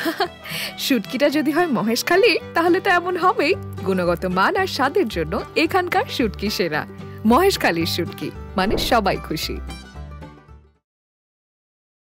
শুটকিটা যদি হয় মহেশখালী তাহলে তো এমন হবেই। গুণগত মান আর স্বাদের জন্য এখানকার শুটকি সেরা। মহেশখালীর শুটকি মানে সবাই খুশি।